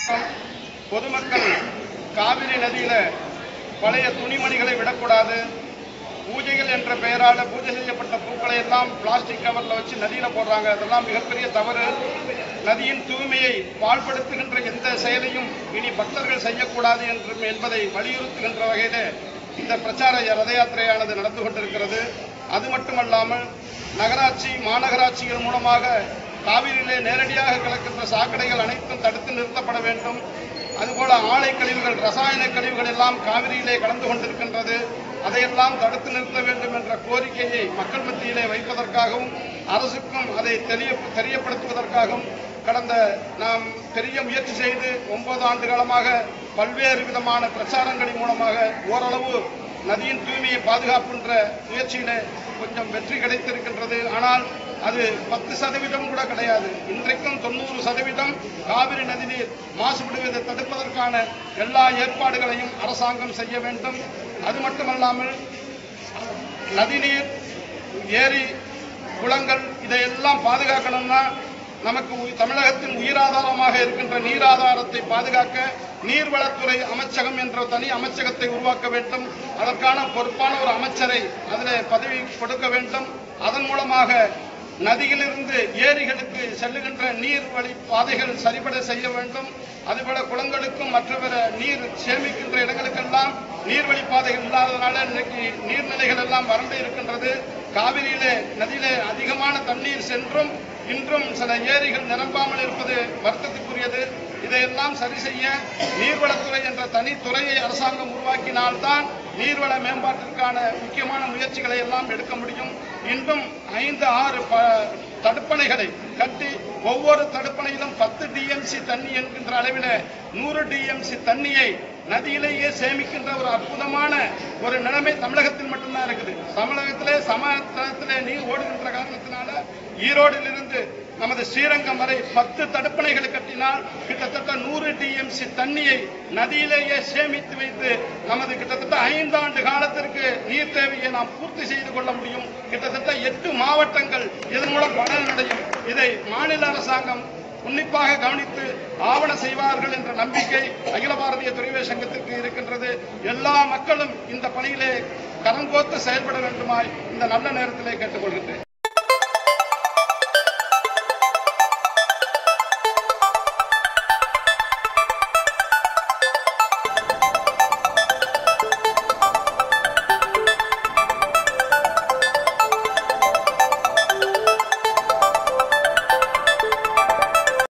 பொதுமக்கள் காவிரி நதியில பழைய துணிமணிகளை விடக்கூடாது. பூஜைகள் என்ற பெயரால பூஜை செய்யப்பட்ட பூக்களை எல்லாம் பிளாஸ்டிக் கவர்ல வச்சு நதியில போடுறாங்க. அதெல்லாம் மிகப்பெரிய தவறு. நதியின் தூய்மையை பாழ்படுத்துகின்ற எந்த செயலையும் இனி பக்தர்கள் செய்யக்கூடாது என்பதை வலியுறுத்துகின்ற வகையில இந்த பிரச்சார ரத யாத்திரையானது நடந்து கொண்டிருக்கிறது. அது மட்டுமல்லாமல் நகராட்சி மாநகராட்சிகள் மூலமாக காவிரியிலே நேரடியாக கலக்கின்ற சாக்கடைகள் அனைத்தும் தடுத்து நிறுத்தப்பட வேண்டும். அதுபோல ஆலை கழிவுகள் ரசாயன கழிவுகள் எல்லாம் காவிரியிலே கலந்து கொண்டிருக்கின்றது. அதையெல்லாம் தடுத்து நிறுத்த வேண்டும் என்ற கோரிக்கையை மக்கள் மத்தியிலே வைப்பதற்காகவும் அரசுக்கும் அதை தெரியப்படுத்துவதற்காகவும் கடந்த நாம் பெரிய முயற்சி செய்து 9 ஆண்டு காலமாக பல்வேறு விதமான பிரச்சாரங்களின் மூலமாக ஓரளவு நதியின் தூய்மையை பாதுகாப்புன்ற முயற்சியிலே கொஞ்சம் வெற்றி கிடைத்திருக்கின்றது. ஆனால் அது 10% கூட கிடையாது. இன்றைக்கும் 90% காவிரி நதிநீர் மாசுபடுவதை தடுப்பதற்கான எல்லா ஏற்பாடுகளையும் அரசாங்கம் செய்ய வேண்டும். அது மட்டுமல்லாமல் நதிநீர், ஏரி, குளங்கள் இதையெல்லாம் பாதுகாக்கணும்னா நமக்கு தமிழகத்தின் உயிராதாரமாக இருக்கின்ற நீராதாரத்தை பாதுகாக்க நீர்வளத்துறை அமைச்சகம் என்ற தனி அமைச்சகத்தை உருவாக்க வேண்டும். அதற்கான பொறுப்பான ஒரு அமைச்சரை அதில் பதவி கொடுக்க வேண்டும். அதன் மூலமாக நதியிலிருந்து ஏரிகளுக்கு செல்லுகின்ற நீர் வழி பாதைகள் சரிபட செய்ய வேண்டும். அதுபோல குளங்களுக்கும் மற்ற நீர் சேமிக்கின்ற இடங்களுக்கெல்லாம் நீர்வழி பாதைகள் இல்லாததனால இன்னைக்கு நீர்நிலைகள் எல்லாம் வறண்டு இருக்கின்றது. காவிரியிலே நதியிலே அதிகமான தண்ணீர் சென்றும் இன்றும் சில ஏரிகள் நிரம்பாமல் இருப்பது வருத்தத்துக்குரியது. இதையெல்லாம் சரி செய்ய நீர்வளத்துறை என்ற தனித்துறையை அரசாங்கம் உருவாக்கினால்தான் நீர்வள மேம்பாட்டிற்கான முக்கியமான முயற்சிகளை எல்லாம் எடுக்க முடியும். இன்றும் 5-6 தடுப்பணைகளை கட்டி ஒவ்வொரு தடுப்பணையிலும் 10 டிஎம்சி தண்ணி என்கின்ற அளவில் 100 டிஎம்சி தண்ணியை நதியிலேயே சேமிக்கின்ற ஒரு அற்புதமான ஒரு நிலைமை தமிழகத்தில் மட்டும்தான் இருக்குது. தமிழகத்திலே சமதளத்திலே நீர் ஓடுகின்ற காரணத்தினால ஈரோடிலிருந்து நமது ஸ்ரீரங்கம் வரை 10 தடுப்பணைகள் கட்டினால் கிட்டத்தட்ட 100 டிஎம்சி தண்ணியை நதியிலேயே சேமித்து வைத்து நமது கிட்டத்தட்ட 5 ஆண்டு காலத்திற்கு நீர் தேவையை நாம் பூர்த்தி செய்து கொள்ள முடியும். கிட்டத்தட்ட 8 மாவட்டங்கள் இதன் மூலம் பலனடையும். இதை மாநில அரசாங்கம் உன்னிப்பாக கவனித்து ஆவண செய்வார்கள் என்ற நம்பிக்கை அகில பாரதிய துறைவே சங்கத்திற்கு இருக்கின்றது. எல்லா மக்களும் இந்த பணியிலே கரங்கோத்து செயல்பட வேண்டுமாய் இந்த நல்ல நேரத்திலே கேட்டுக்கொள்கின்றேன்.